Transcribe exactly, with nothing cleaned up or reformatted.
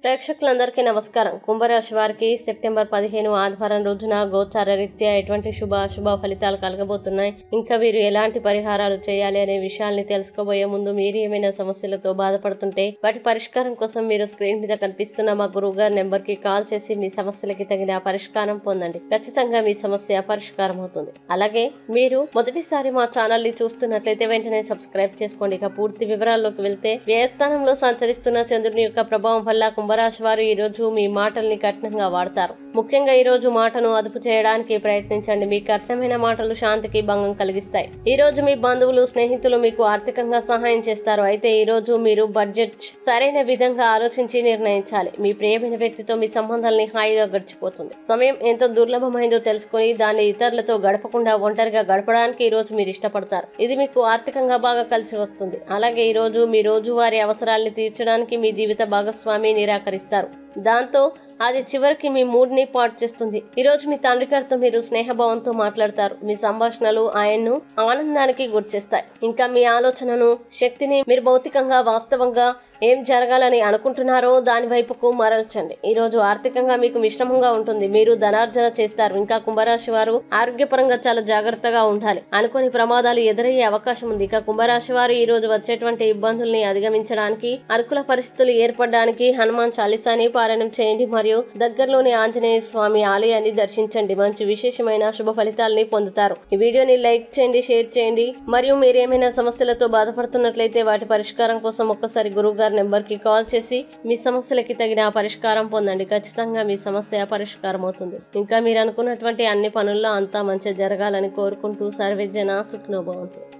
ప్రేక్షకులందరికీ నమస్కారం. కుంభరాశి వారికి సెప్టెంబర్ పదిహేను ఆదివారం రోజున గోచార రీత్యా ఎటువంటి శుభ అశుభ ఫలితాలు కలగబోతున్నాయి, ఇంకా వీరు ఎలాంటి పరిహారాలు చేయాలి అనే విషయాల్ని తెలుసుకోబోయే ముందు మీరు ఏమైనా సమస్యలతో బాధపడుతుంటే వాటి పరిష్కారం కోసం మీరు స్క్రీన్ మీద కనిపిస్తున్న మా గురువు గారి నెంబర్ కి కాల్ చేసి మీ సమస్యలకి తగిన పరిష్కారం పొందండి. ఖచ్చితంగా మీ సమస్య పరిష్కారం అవుతుంది. అలాగే మీరు మొదటిసారి మా ఛానల్ ని చూస్తున్నట్లయితే వెంటనే సబ్స్క్రైబ్ చేసుకోండి. ఇక పూర్తి వివరాల్లోకి వెళ్తే, వ్యయస్థానంలో సంచరిస్తున్న చంద్రుని యొక్క ప్రభావం వల్ల కుంభరాశి వారు ఈ రోజు మీ మాటల్ని కఠినంగా వాడతారు. ముఖ్యంగా ఈ రోజు మాటను అదుపు చేయడానికి ప్రయత్నించండి. మీ కఠినమైన మాటలు శాంతికి భంగం కలిగిస్తాయి. ఈ రోజు మీ బంధువులు, స్నేహితులు మీకు ఆర్థికంగా సహాయం చేస్తారు. అయితే ఈ రోజు మీరు బడ్జెట్ సరైన విధంగా ఆలోచించి నిర్ణయించాలి. మీ ప్రియమైన వ్యక్తితో మీ సంబంధాలని హాయిగా గడిచిపోతుంది. సమయం ఎంతో దుర్లభమైందో తెలుసుకుని దాన్ని ఇతరులతో గడపకుండా ఒంటరిగా గడపడానికి ఈ రోజు మీరు ఇష్టపడతారు. ఇది మీకు ఆర్థికంగా బాగా కలిసి వస్తుంది. అలాగే ఈ రోజు మీ రోజువారీ అవసరాలను తీర్చడానికి మీ జీవిత భాగస్వామి నిరాకరిస్తారు. దాంతో అది చివరికి మీ మూడ్ ని పాడు చేస్తుంది. ఈ రోజు మీ తండ్రి గారితో మీరు స్నేహభావంతో మాట్లాడతారు. మీ సంభాషణలు ఆయన్ను ఆనందానికి గుర్చేస్తాయి. ఇంకా మీ ఆలోచనను, శక్తిని మీరు భౌతికంగా, వాస్తవంగా ఏం జరగాలని అనుకుంటున్నారో దాని వైపుకు మరల్చండి. ఈ రోజు ఆర్థికంగా మీకు మిశ్రమంగా ఉంటుంది. మీరు ధనార్జన చేస్తారు. ఇంకా కుంభరాశి వారు ఆరోగ్యపరంగా చాలా జాగ్రత్తగా ఉండాలి. అనుకోని ప్రమాదాలు ఎదురయ్యే అవకాశం ఉంది. ఇక కుంభరాశి వారు ఈ రోజు వచ్చేటువంటి ఇబ్బందుల్ని అధిగమించడానికి, అనుకూల పరిస్థితులు ఏర్పడడానికి హనుమాన్ చాలీసాని పారాయణం చేయండి మరియు దగ్గరలోని ఆంజనేయ స్వామి ఆలయాన్ని దర్శించండి. మంచి విశేషమైన శుభ ఫలితాలని పొందుతారు. ఈ వీడియోని లైక్ చేయండి, షేర్ చేయండి. మరియు మీరు ఏమైనా సమస్యలతో బాధపడుతున్నట్లయితే వాటి పరిష్కారం కోసం ఒక్కసారి గురువు గారి నెంబర్ కి కాల్ చేసి మీ సమస్యలకి తగిన పరిష్కారం పొందండి. ఖచ్చితంగా మీ సమస్య పరిష్కారం అవుతుంది. ఇంకా మీరు అనుకున్నటువంటి అన్ని పనుల్లో అంతా మంచి జరగాలని కోరుకుంటూ సర్వేజన సుఖినో భవంతు.